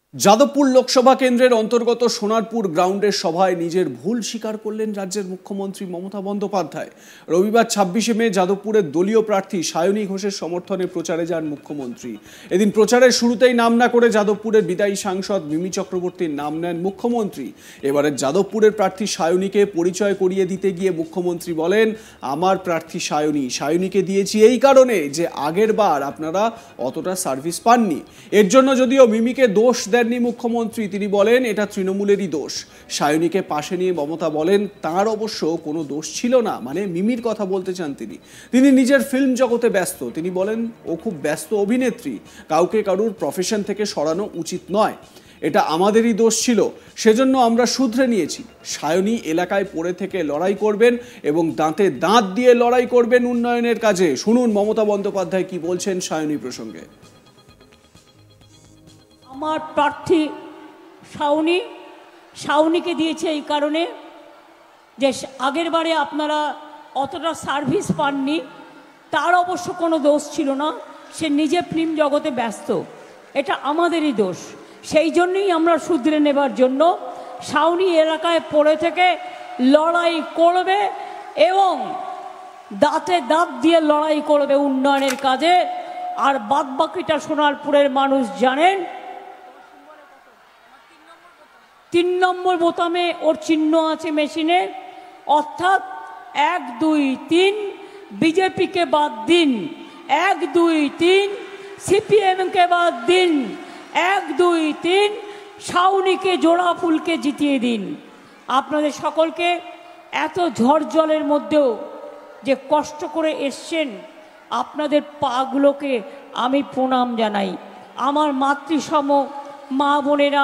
যাদবপুর লোকসভা কেন্দ্রের অন্তর্গত সোনারপুর গ্রাউন্ডের সভায় নিজের ভুল স্বীকার করলেন রাজ্যের মুখ্যমন্ত্রী মমতা বন্দ্যোপাধ্যায়। রবিবার ২৬শে মে যাদবপুরের দলীয় প্রার্থী সায়নী ঘোষের সমর্থনে প্রচারে যান মুখ্যমন্ত্রী। এদিন প্রচারের শুরুতেই নাম না করে যাদবপুরের বিদায়ী সাংসদ মিমি চক্রবর্তীর নাম নেন মুখ্যমন্ত্রী। এবারে যাদবপুরের প্রার্থী সায়নীকে পরিচয় করিয়ে দিতে গিয়ে মুখ্যমন্ত্রী বলেন, আমার প্রার্থী সায়নীকে দিয়েছি এই কারণে যে আগের বার আপনারা অতটা সার্ভিস পাননি। এর জন্য যদিও মিমিকে দোষ দেননি মুখ্যমন্ত্রী, তিনি বলেন এটা তৃণমূলেরই দোষ। সায়নীকে পাশে নিয়ে মমতা বলেন তার অবশ্য কোনো দোষ ছিল না, মানে মিমির কথা বলতে চান তিনি নিজের ফিল্ম জগতে ব্যস্ত। তিনি বলেন ও খুব ব্যস্ত অভিনেত্রী, কাউকে কারুর প্রফেশন থেকে সরানো উচিত নয়, এটা আমাদেরই দোষ ছিল, সেজন্য আমরা শুধরে নিয়েছি। সায়নী এলাকায় পড়ে থেকে লড়াই করবেন এবং দাঁতে দাঁত দিয়ে লড়াই করবেন উন্নয়নের কাজে। শুনুন মমতা বন্দ্যোপাধ্যায় কি বলছেন সায়নী প্রসঙ্গে। আমার প্রার্থী সায়নীকে দিয়েছে এই কারণে যে আগের বারে আপনারা অতটা সার্ভিস পাননি, তার অবশ্য কোনো দোষ ছিল না, সে নিজে ফিল্ম জগতে ব্যস্ত, এটা আমাদেরই দোষ। সেই জন্যই আমরা শুধরে নেবার জন্য সায়নী এলাকায় পড়ে থেকে লড়াই করবে এবং দাঁতে দাঁত দিয়ে লড়াই করবে উন্নয়নের কাজে। আর বাদবাকিটা সোনারপুরের মানুষ জানেন, ৩ নম্বর বোতামে ওর চিহ্ন আছে মেশিনে, অর্থাৎ ১, ২, ৩ বিজেপিকে বাদ দিন, ১, ২, ৩ সিপিএমকে বাদ দিন, ১, ২, ৩ সায়নীকে জোড়া ফুলকে জিতিয়ে দিন। আপনাদের সকলকে এত ঝড় জলের মধ্যেও যে কষ্ট করে এসছেন, আপনাদের পাগুলোকে আমি প্রণাম জানাই। আমার মাতৃসম মা বোনেরা,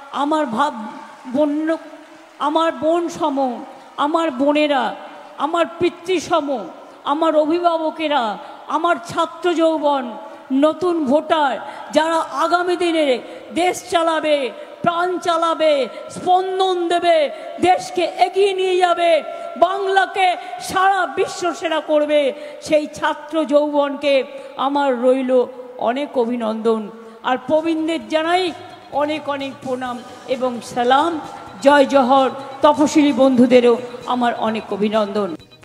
আমার বোন সম, আমার বোনেরা, আমার পিতৃসম, আমার অভিভাবকেরা, আমার ছাত্র যৌবন, নতুন ভোটার যারা আগামী দিনে দেশ চালাবে, প্রাণ চালাবে, স্পন্দন দেবে, দেশকে এগিয়ে নিয়ে যাবে, বাংলাকে সারা বিশ্ব সেরা করবে, সেই ছাত্র যৌবনকে আমার রইল অনেক অভিনন্দন। আর প্রবীণদের জানাই অনেক অনেক প্রণাম এবং সালাম। জয় জহর তপশিলি বন্ধুদেরও আমার অনেক অভিনন্দন।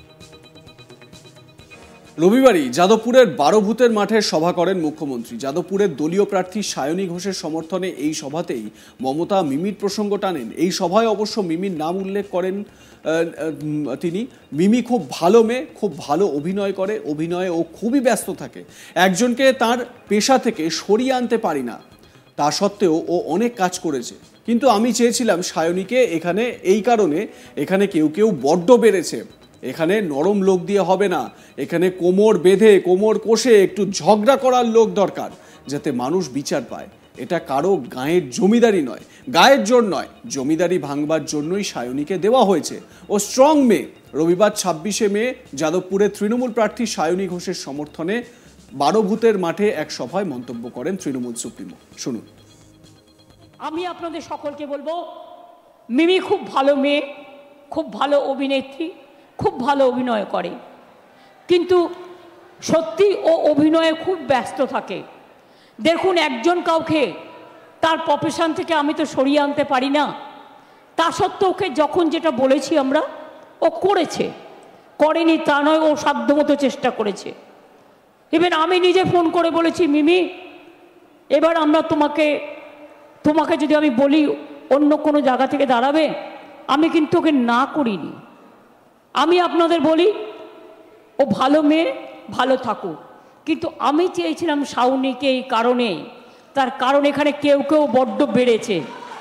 রবিবারই যাদবপুরের ১২ ভূতের মাঠে সভা করেন মুখ্যমন্ত্রী। যাদবপুরের দলীয় প্রার্থী সায়নী ঘোষের সমর্থনে এই সভাতেই মমতা মিমির প্রসঙ্গ টানেন। এই সভায় অবশ্য মিমির নাম উল্লেখ করেন তিনি। মিমি খুব ভালো মেয়ে, খুব ভালো অভিনয় করে, অভিনয়ে ও খুবই ব্যস্ত থাকে, একজনকে তার পেশা থেকে সরিয়ে আনতে পারি না, তা সত্ত্বেও ও অনেক কাজ করেছে। কিন্তু আমি চেয়েছিলাম সায়নীকে এখানে এই কারণে, এখানে কেউ বড্ড বেড়েছে, এখানে নরম লোক দিয়ে হবে না, এখানে কোমর বেঁধে কোমর কষে একটু ঝগড়া করার লোক দরকার, যাতে মানুষ বিচার পায়। এটা কারো গায়ের জমিদারি নয়, গায়ের জোর নয়, জমিদারি ভাঙবার জন্যই সায়নীকে দেওয়া হয়েছে। ও স্ট্রং মেয়ে। রবিবার ২৬শে মে যাদবপুরের তৃণমূল প্রার্থী সায়নী ঘোষের সমর্থনে ১২ ভূতের মাঠে এক সভায় মন্তব্য করেন তৃণমূল সুপ্রিমো। শুনুন। আমি আপনাদের সকলকে বলবো, মিমি খুব ভালো মেয়ে, খুব ভালো অভিনেত্রী, খুব ভালো অভিনয় করে, কিন্তু সত্যি ও অভিনয়ে খুব ব্যস্ত থাকে। দেখুন, একজন কাউকে তার প্রফেশন থেকে আমি তো সরিয়ে আনতে পারি না, তা সত্ত্বেও ওকে যখন যেটা বলেছি আমরা, ও করেনি তা নয়, ও সাধ্যমতো চেষ্টা করেছে। ইভেন আমি নিজে ফোন করে বলেছি, মিমি এবার আমরা তোমাকে যদি আমি বলি অন্য কোনো জায়গা থেকে দাঁড়াবে, আমি কিন্তু ওকে না করিনি। আমি আপনাদের বলি, ও ভালো মেয়ে, ভালো থাকুক, কিন্তু আমি চেয়েছিলাম সায়নীকে এই কারণে, তার কারণ এখানে কেউ বড্ড বেড়েছে।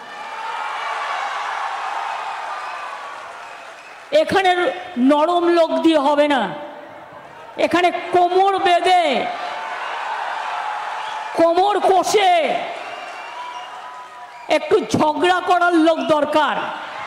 এখানে নরম লোক দিয়ে হবে না, এখানে কোমর বেঁধে কোমর কষে একটু ঝগড়া করার লোক দরকার,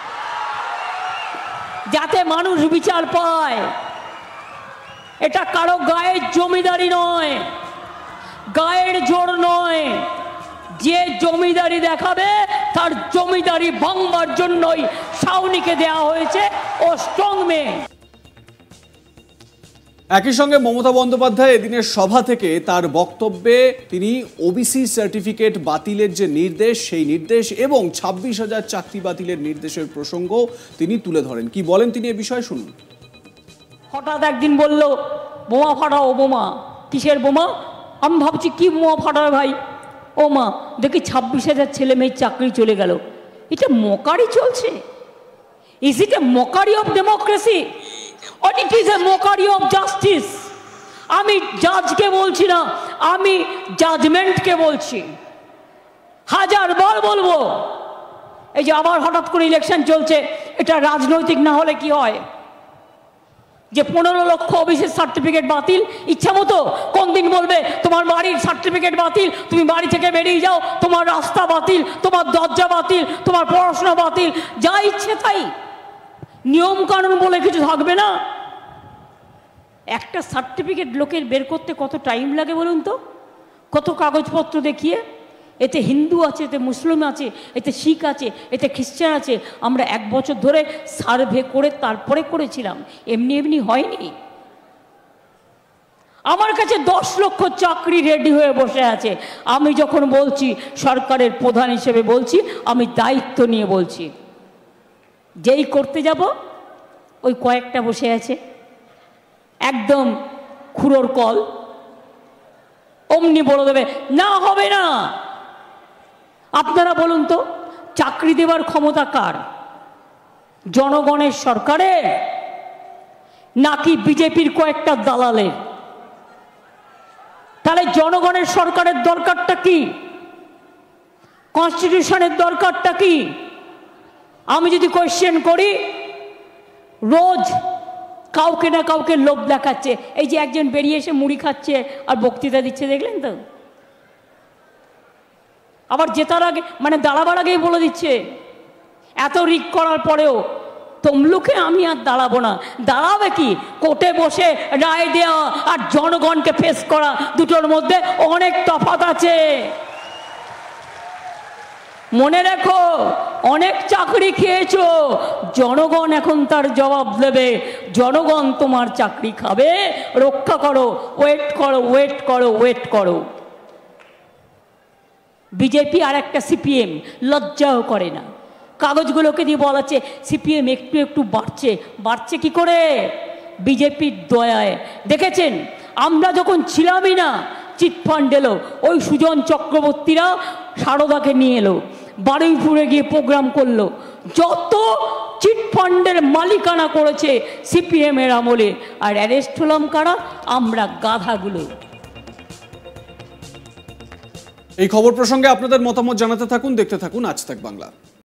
যাতে মানুষ বিচার পায়। এটা কারো গায়ের জমিদারি নয়, গায়ের জোর নয়। যে জমিদারি দেখাবে তার জমিদারি ভাঙবার জন্যই সায়নীকে দেওয়া হয়েছে। ও স্ট্রং মেয়ে। একই সঙ্গে মমতা বন্দ্যোপাধ্যায় এদিনের সভা থেকে তার বক্তব্যে তিনি ওবিসি সার্টিফিকেট বাতিলের যে নির্দেশ, সেই নির্দেশ এবং 26,000 চাকরি বাতিলের নির্দেশের প্রসঙ্গ তিনি তুলে ধরেন। কি বলেন তিনি এ বিষয়ে শুনুন। হঠাৎ একদিন বলল বোমা ফাটাও বোমা। কিসের বোমা? আমি ভাবছি কি বোমা ফাটাবে ভাই। ও মা, দেখি 26,000 ছেলে মেয়ের চাকরি চলে গেল। এটা মকারি চলছে। Is it a mockery of democracy or it is a mockery of justice? আমি জাজকে বলছি না, আমি জাজমেন্টকে বলছি। হাজারবার বলবো, এই যে আবার হঠাৎ করে ইলেকশন চলছে, এটা রাজনৈতিক না হলে কি হয়? যে 15 লক্ষ ওবিসির সার্টিফিকেট বাতিল, ইচ্ছা মতো কোন দিন বলবে তোমার বাড়ির সার্টিফিকেট বাতিল, তুমি বাড়ি থেকে বেরিয়ে যাও, তোমার রাস্তা বাতিল, তোমার দরজা বাতিল, তোমার পড়াশোনা বাতিল, যা ইচ্ছে তাই। নিয়ম কানুন বলে কিছু থাকবে না। একটা সার্টিফিকেট লোকের বের করতে কত টাইম লাগে বলুন তো? কত কাগজপত্র দেখিয়ে, এতে হিন্দু আছে, এতে মুসলিম আছে, এতে শিখ আছে, এতে খ্রিস্টান আছে। আমরা 1 বছর ধরে সার্ভে করে তারপরে করেছিলাম, এমনি এমনি হয়নি। আমার কাছে 10 লক্ষ চাকরি রেডি হয়ে বসে আছে। আমি যখন বলছি, সরকারের প্রধান হিসেবে বলছি, আমি দায়িত্ব নিয়ে বলছি। যেই করতে যাব, ওই কয়েকটা বসে আছে, একদম খুঁড়োর কল, অমনি বলে দেবে না, হবে না। আপনারা বলুন তো, চাকরি দেওয়ার ক্ষমতা কার? জনগণের, সরকারের, নাকি বিজেপির কয়েকটা দালালের? তাহলে জনগণের সরকারের দরকারটা কি? কনস্টিটিউশনের দরকারটা কি? আমি যদি কোয়েশ্চেন করি, রোজ কাউকে না কাউকে লোভ দেখাচ্ছে। এই যে একজন বেরিয়ে এসে মুড়ি খাচ্ছে আর বক্তৃতা দিচ্ছে, দেখলেন তো? আবার জেতার আগে, মানে দাঁড়াবার আগেই বলে দিচ্ছে, এত রিক করার পরেও তমলুকে আমি আর দাঁড়াবো না। দাঁড়াবে কি? কোর্টে বসে রায় দেওয়া আর জনগণকে ফেস করা, দুটোর মধ্যে অনেক তফাৎ আছে। মনে রেখো, অনেক চাকরি খেয়েছো, জনগণ এখন তার জবাব দেবে। জনগণ তোমার চাকরি খাবে, রক্ষা করো। ওয়েট করো, ওয়েট করো, ওয়েট করো। বিজেপি আর একটা সিপিএম লজ্জাও করে না। কাগজগুলোকে দিয়ে বলাচ্ছে সিপিএম একটু একটু বাড়ছে। বাড়ছে কি করে? বিজেপির দয়ায়। দেখেছেন, আমরা যখন ছিলামই না, চিটফান্ড এলো, ওই সুজন চক্রবর্তীরা সারদাকে নিয়ে এলো, বারুইপুরে গিয়ে প্রোগ্রাম করলো। যত চিটফান্ডের মালিকানা করেছে সিপিএম এর আমলে, আর অ্যারেস্ট হলাম কারা? আমরা, গাধাগুলো। এই খবর প্রসঙ্গে আপনাদের মতামত জানাতে থাকুন, দেখতে থাকুন আজ তাক বাংলা।